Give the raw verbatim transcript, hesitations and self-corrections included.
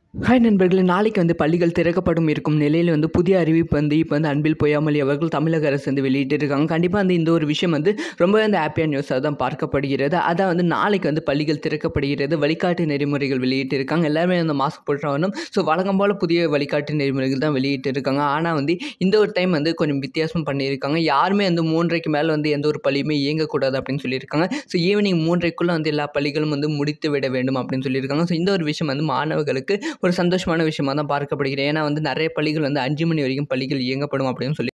Hi நண்பர்களே, நாளைக்கு வந்து பள்ளிகள் திறக்கப்படும் இருக்கும் நிலையில் வந்து புதிய அறிவிப்பு வந்து இப்போ வந்து அன்பில் பொய்யாமொழி அவர்கள் தமிழக அரசு வந்து வெளியிட்டிருக்காங்க. கண்டிப்பாக வந்து இந்த ஒரு விஷயம் வந்து ரொம்பவே வந்து ஹாப்பியான நியூஸாக தான் பார்க்கப்படுகிறது. அதான் வந்து நாளைக்கு வந்து பள்ளிகள் திறக்கப்படுகிறது. வழிகாட்டு நெறிமுறைகள் வெளியிட்டிருக்காங்க. எல்லாருமே அந்த மாஸ்க் போட்டு வரணும். ஸோ வழக்கம் போல் புதிய வழிகாட்டு நெறிமுறைகள் தான் வெளியிட்டிருக்காங்க. ஆனால் வந்து இந்த ஒரு டைம் வந்து கொஞ்சம் வித்தியாசம் பண்ணியிருக்காங்க. யாருமே வந்து மூன்றைக்கு மேலே வந்து எந்த ஒரு பள்ளியுமே இயங்கக்கூடாது அப்படின்னு சொல்லியிருக்காங்க. ஸோ ஈவினிங் மூன்றைக்குள்ளே வந்து எல்லா பள்ளிகளும் வந்து முடித்து விட வேண்டும் அப்படின்னு சொல்லியிருக்காங்க. ஸோ இந்த ஒரு விஷயம் வந்து மாணவர்களுக்கு ஒரு சந்தோஷமான விஷயமா தான் பார்க்கப்படுகிறது. ஏன்னா வந்து நிறைய பள்ளிகள் வந்து அஞ்சு மணி வரைக்கும் பள்ளிகள் இயங்கப்படும் அப்படின்னு சொல்லி